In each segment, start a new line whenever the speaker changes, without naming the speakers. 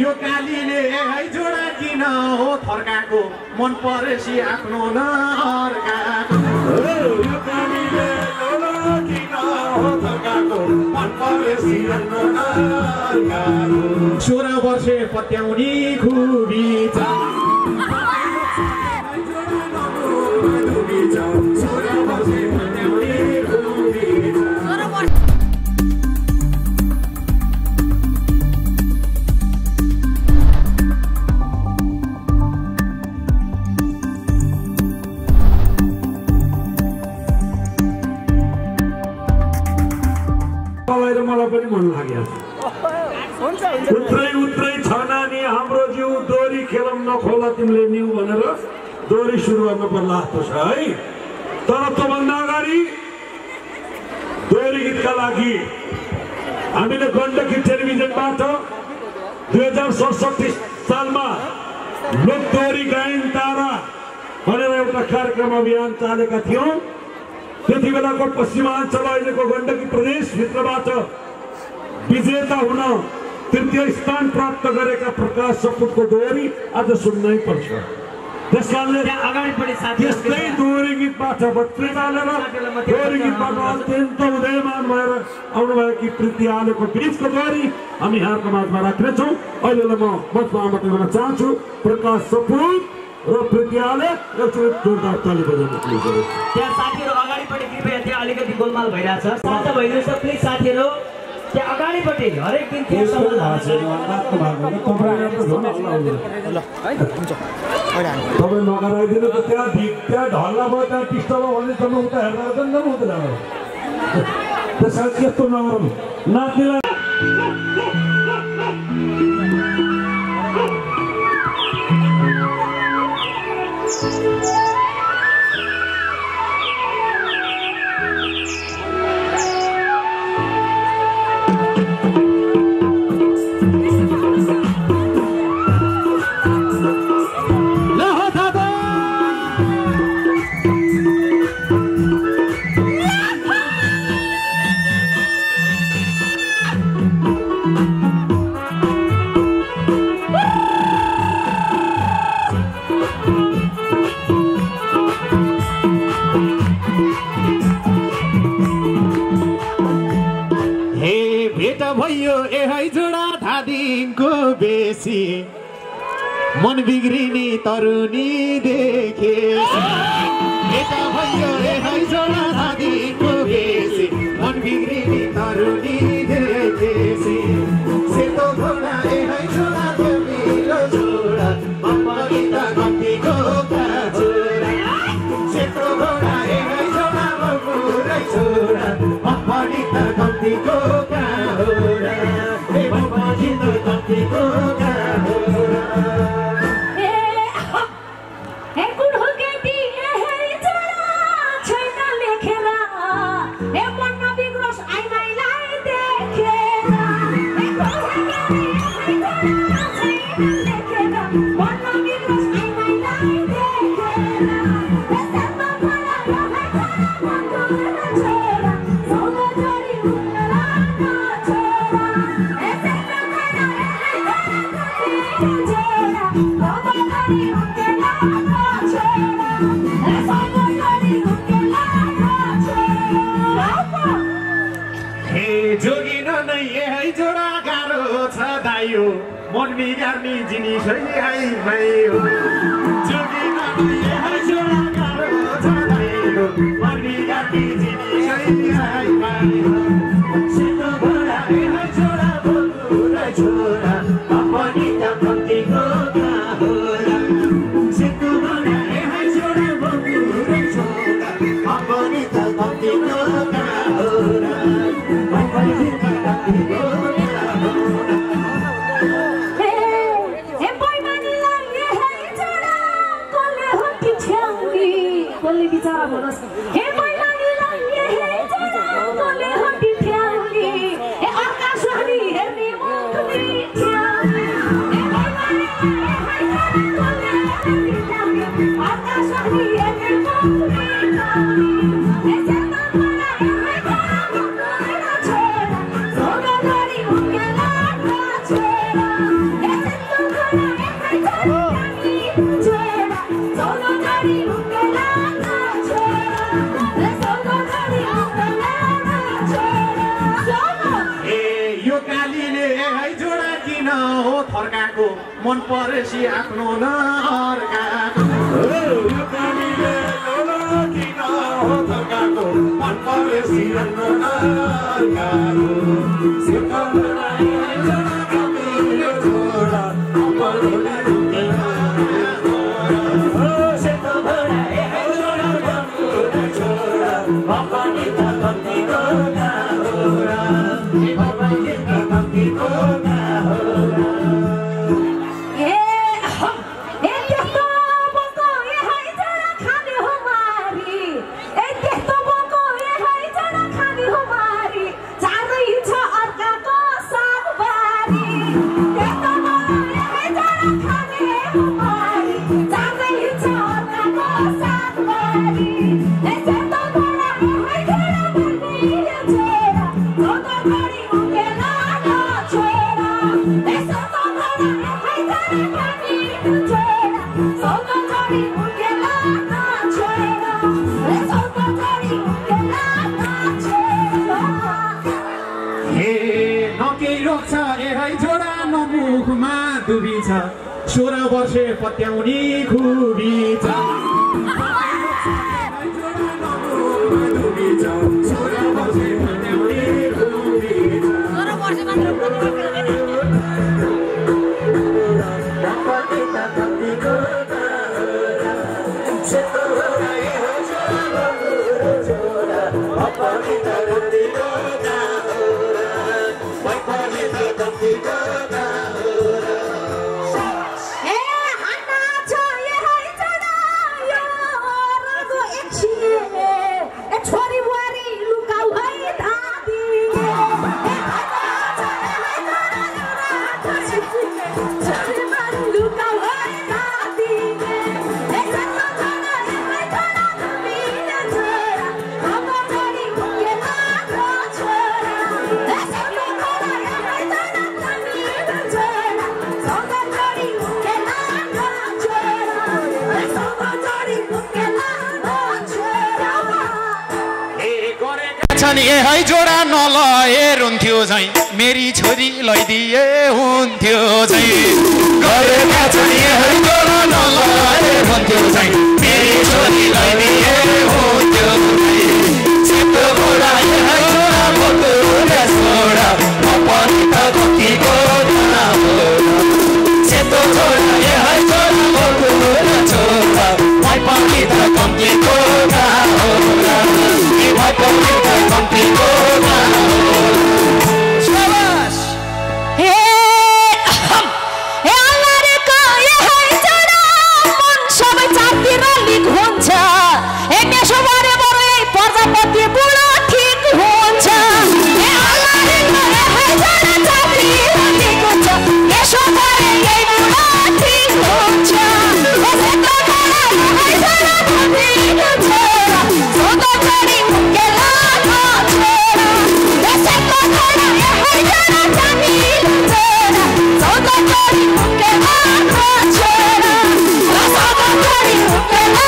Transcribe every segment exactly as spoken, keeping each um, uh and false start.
यो कालीले है जोडा किन हो थर्काको मन परेसी आफ्नो नर्काको यो कालीले जोडा किन हो थर्काको मन परेसी आफ्नो नर्काको सोह्र वर्षे पत्याउनी खुबी छ सोह्र वर्षे पत्याउनी खुबी छ
मलाई पनि मन लाग्यो उत्रै उत्रै छ नानी हाम्रो जिउ दोरी खेलौँ नखोला तिमीले न्यु भनेर दोरी सुरु गर्नु पर्ला जस्तो छ है तर त्योभन्दा अगाडि दोरी गीतका लागि हामीले गण्डकी टेलिभिजनबाट दुई हजार सडसठी सालमा लोक दोरी गायन तारा भनेर एउटा कार्यक्रम अभियान चालेका थियौँ त्यति बेलाको पश्चिमाञ्चल अहिलेको गण्डकी प्रदेशभित्रबाट विजेता हुन तृतीय स्थान प्राप्त गरेका प्रकाश सपुतको दोहोरी आज सुन्नै पर्छ त्यसकारणले त्यस्तै दोहोरी गीतबाट बत्ती बालेर दोहोरी गीतबाट अत्यन्त उदयमान भएर आउनुभएकी प्रीति आलेको बिचको दोहोरी हामी यहाँको माझमा राख्नेछौँ अहिलेलाई म मञ्चमा आमन्त्रण गर्न चाहन्छु प्रकाश सपुत र प्रीति आले एकचोटि जोरदार ताली बजाउनु प्लिज
त्यहाँ साथीहरू अगाडिपट्टि कृपया त्यहाँ अलिकति गोलमाल भइरहेछ शान्त भइदिनुहोस् प्लिज साथीहरू त्यहाँ अगाडिपट्टि हरेक दिन त्यहाँ
तपाईँ नगराइदिनु त त्यहाँ त्यहाँ ढल्ला भयो त्यहाँ टिस्टमा भने तपाईँ उता हेर्दा हुँदैन न हुँदैन त्यसमा त्यस्तो नगरौँ नाच्नेलाई मन बिग्रिने तरुनी देखे यता भयो है जोडा धादीको बेसी मन बिग्रिने तरुनी देखेसी सेतो घोडा है जोडा मेरो जोडा मम्मगिता कम्तीको छोरा सेतो घोडा है जोडा मेरो छोरा मम्मगिता कम्तीको छोरा ए मम्मगिता कम्तीको मन बिगार्ने जिनिस है भयो जोगिना है जोडा गाह्रो छ दाइयो मन बिगार्ने जिनिस है भयो सेतो घोडा है जोडा बोलुरा छोरा अपनी त कतिको होला सेतो घोडा है जोडा बोलुरा छोरा अपनी त कतिको होला अपनी त कतिको बिचारा बोलोस् हे मैनानीलाई हे जोडा कोले हटी ठ्याउली हे आकाशवाणी हेर्ने मुखले ठ्याउली हे मैनानीलाई हे जोडा कोले हटी ठ्याउली आकाशवाणी हेर्ने मुखले ठ्याउली हे सेतो घोडा हे जोडा बोलुरा छोरा जोगा गरी उकेला छोरा हे
थर्काको मन परेसी आफ्नो नर्काको
यो पानीले लोलो किन हो थर्काको मन परेसी आफ्नो नर्काको सिकाउलाई जरा कमिलो छोरा अपलोले रुकेला ओ सेतो भराए छोरा कमिलो छोरा अपनी त कति गोना होला ए भगवानले त कति गोना होला
सोह्र वर्षे पत्याउने खुबी छ सोह्र वर्षे पत्याउने खुबी
ए है जोडा नलएर हुन्थ्यो झै मेरी छोरी लैदिए हुन्थ्यो झै गरेका छन् ए है जोडा नलएर हुन्थ्यो झै मेरी छोरी लैदिए हुन्थ्यो झै सेतो घोडा ए है जोडा बोतुले छोडा अपनी त कतिको ना होला सेतो घोडा ए है जोडा बोतुले छोडा अपनी त कतिको ना होला ए अपनी त कतिको ना होला शाबाश
हे हम हे अल्लाहको ए है जोडा मन सबै चातिर लिक हुन्छ ए मेसो बारे बरे प्रजापति बुढो ठीक हुन्छ हे अल्लाहको ए है जोडा चातिर लिक हुन्छ मेसो बारे ए बुढो ठीक हुन्छ ए सेतो घोडा ए है जोडा कतिको छोरा सोतो चढी मुकेला छोरा ए सेतो घोडा ए है जोडा कतिको छोरा सोतो चढी मुकेला छोरा ए सोतो चढी मुकेला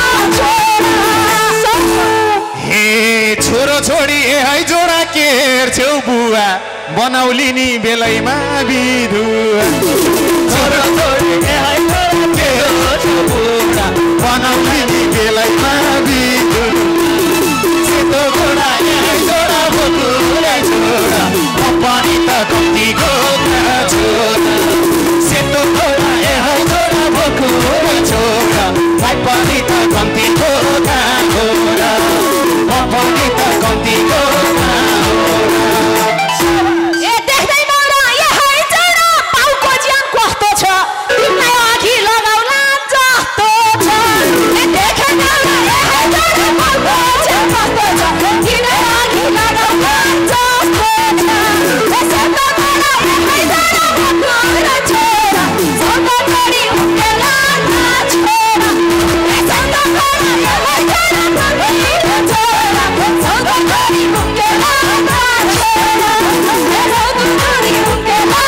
छोरा
हे छोरो छोडी ए है जोडा के हेर्छौ बुवा बनाउली नि बेलैमा बिधुवा छोरो छोडी ए है जोडा के हेर्छौ बुवा बनाउली नि बेलैमा बिधुवा सेतो घोडा ए है जोडा बोतुले छोडा अपनी त कतिको ना छोरा सेतो घोडा ए है जोडा बोतुले छोडा अपनी त कतिको ना छोरा अपनी त कतिको ना छोरा
ए देख्दै मलाई ए है जोडा पाउको ज्यान कस्तो छ तिमीलाई अघि लगाउला जस्तो छ ए देखे मलाई ए है जोडा पाउको ज्यान कस्तो छ तिमीलाई अघि लगाउला जस्तो छ ए सेतो घोडा ए है जोडा बोतुले छोरा सोतो चढी मुकेला छोरा ए सेतो घोडा ए है जोडा कतिको छोरा सोतो चढी मुकेला छोरा ए सोतो चढी मुकेला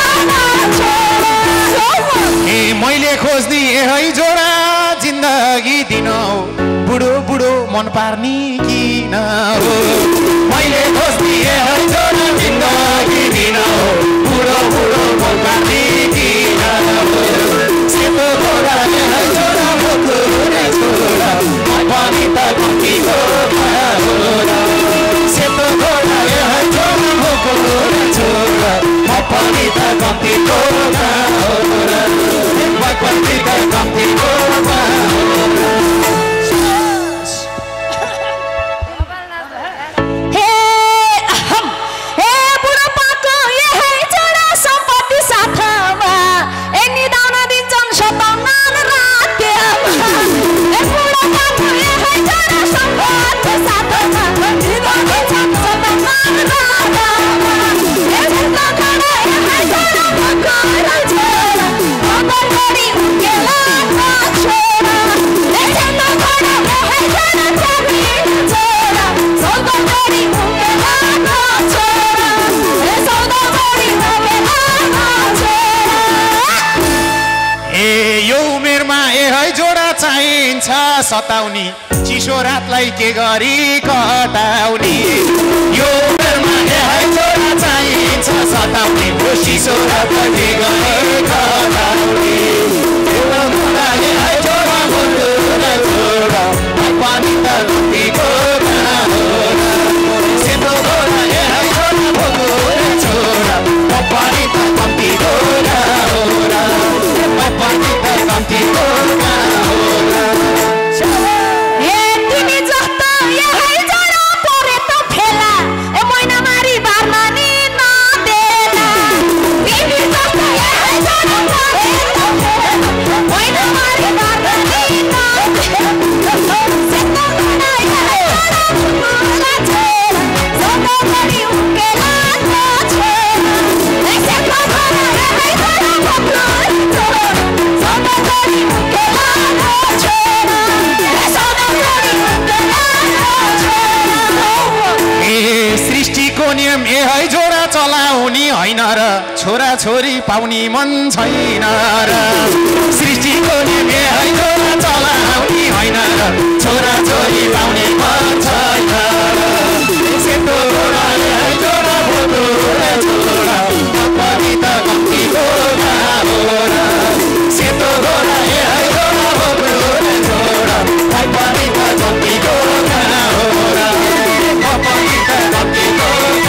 छोरा
ए मैले खोज्ने ए है जोडा जिन्दगी दिन हो बुढो बुढो मन पार्ने किन हो मैले खोज्ने ए है जोडा जिन्दगी दिन हो बुढो बुढो मन पार्ने किन पनि त कम्तीको सताउने चिसो रातलाई के गरी कटाउने यो उमेरमा यहाँ छोरा चाहिन्छ सताउने चिसो रातलाई के गरी कटाउने छोरा छोरा पानी त कतिको सेतो छोरा यहाँ छोरा छोरा पानी त कतिको पानी त कतिको छोरा छोरी पाउने मन छैन र सृष्टिको नियम है छोरा चलाउने होइन र छोरा छोरी पाउने मन छैन सेतो छोरा छोरा छोरा पनि त कतिको सेतो छोरा छोरा छोरा पनि त कतिको पनि त कतिको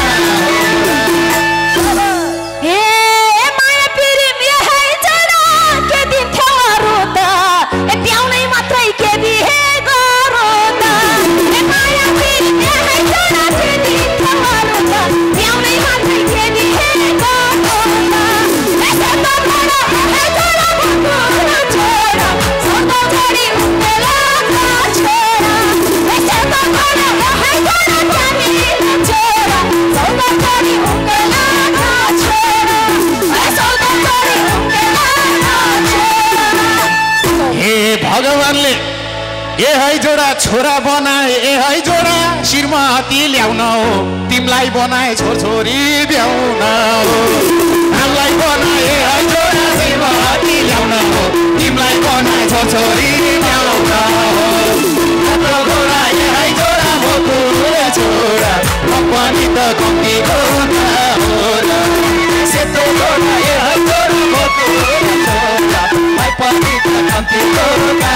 भगवानले ए है जोडा छोरा बनाए ए है जोडा श्रीमती ल्याउन हो तिमीलाई बनाए छोरछोरी ब्याउन हो हामीलाई बनाए ए है जोडा श्रीमती ल्याउन हो तिमीलाई बनाए छोरछोरी ब्याउन हो हाम्रो घोडा ए है जोडा भोको छोरा पनि त कम्तीको हो सेतो घोडा ए है जोडा भोको छोरा पनि त कम्तीको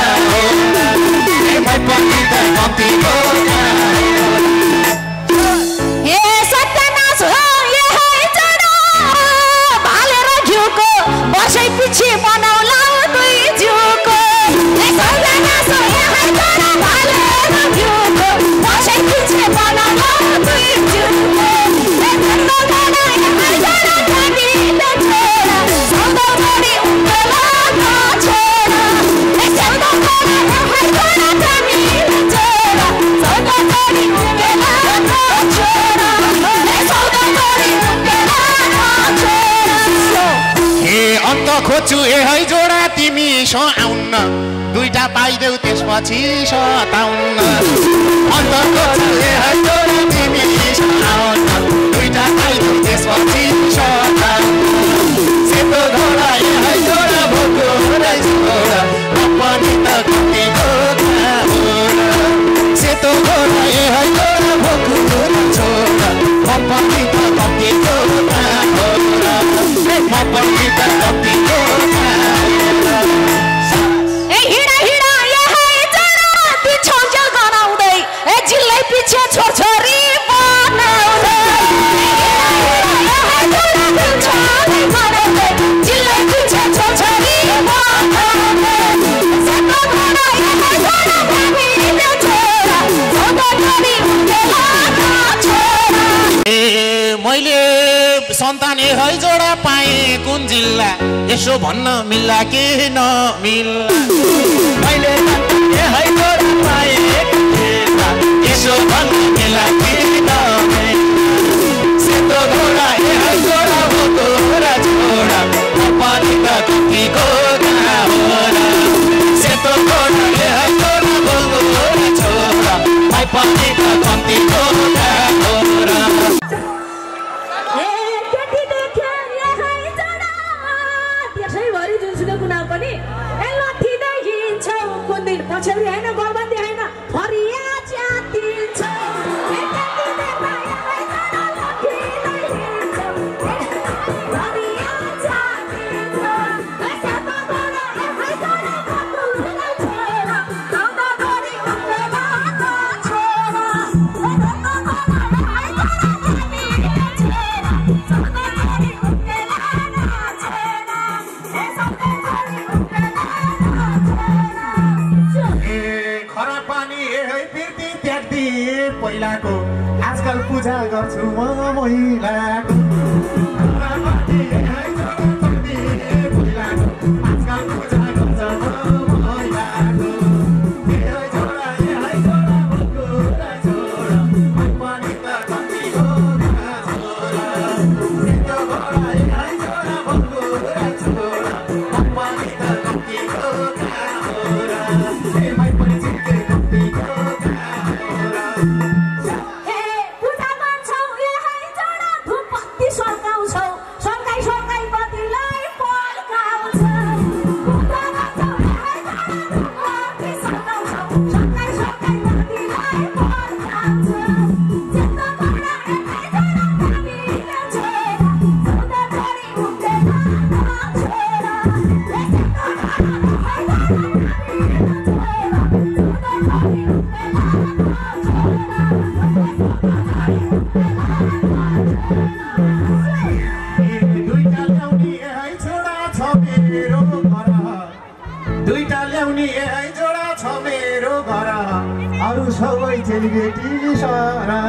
पनि त कम्तीको
ए सत्यानाश हो ए है जोडा भालेर घिउको बसै पछि बनाउला दुई जिउको ए सत्यानाश हो ए है जोडा भालेर घिउको बसै पछि बनाउला दुई जिउको ए धन्नो गाडा ए है जोडा पनि त छोरा सौदा गरी उम्केला छोरा ए सौदा गरी ए है जोडा पनि त छोरा सौदा गरी उम्केला छोरा ए सौदा गरी उम्केला छोरा
हे अन्त खोज्छु ए है जोडा तिमी सो आउन्न दुईटा पाइदेऊ त्यसपछि सताउन्न अन्त खोज्छु ए है जोडा तिमी सो आउन्न दुईटा पाइदेऊ त्यसपछि सताउन्न सेतो घोडा ए है जोडा भोको छोरा पनि त कतिको सेतो घोडा ए है जोडा भोको छोरा पनि त कतिको पनि त कतिको
ए हिँडा हिँडा ए है जोडा ती छौजल गराउँदै ए जिल्लै पछि छोरछोरी बनाउँदै ए हिँडा हिँडा ए है जोडा
मिल्ला यसो भन्न मिल्ला कि नमिल्ला मैले ए है छोरा पाएको खेल्दा यसो भन्न मिल्ला कि नमिल्ला सेतो घोडा ए है छोरा हो छोरा छोरा पानी त कतिको घा हो र सेतो घोडा ए है छोरा हो छोरा छोरा पानी त कतिको घा हो र
पछौरी हैन बर्बादी हैन फरिया च्यातिन्छ
पहिलाको आजकल पूजा गर्छु म महिलाको आजकल पूजा गर्छ म महिलाको पनि त कतिको दुईटा ल्याउने ए जोडा छ मेरो घर अरू सबै चेलीबेटी सारा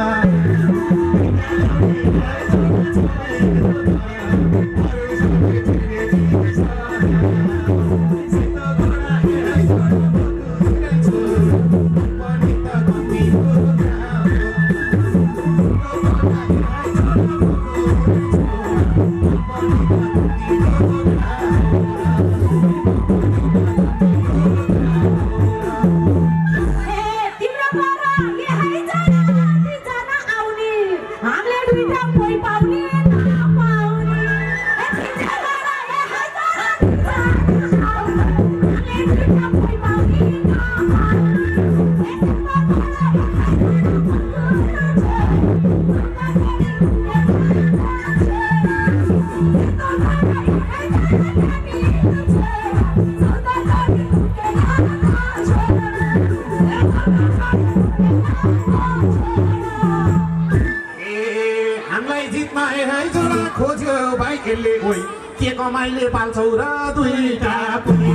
खोज्यो बाइकले ओइ के कमाइले पाल्छौ र दुईटा पनि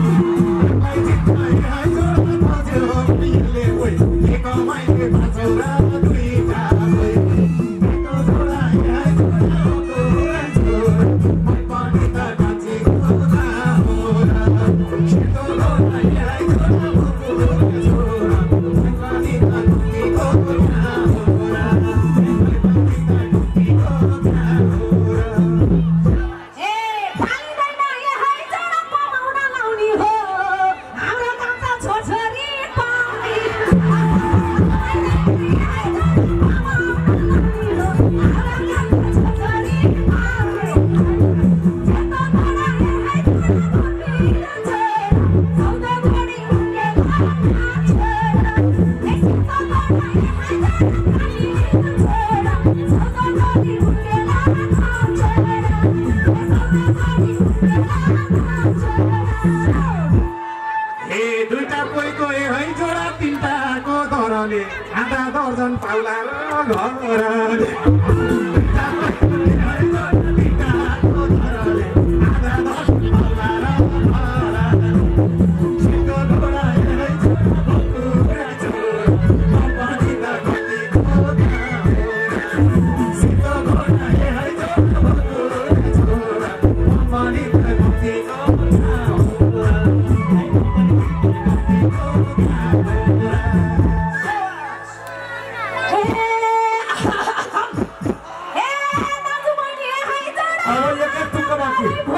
खोज्यो बाइकले ओइ के कमाइले पाल्छौ र दुईटा आधा दर्जन पाउला र घर
बाँकी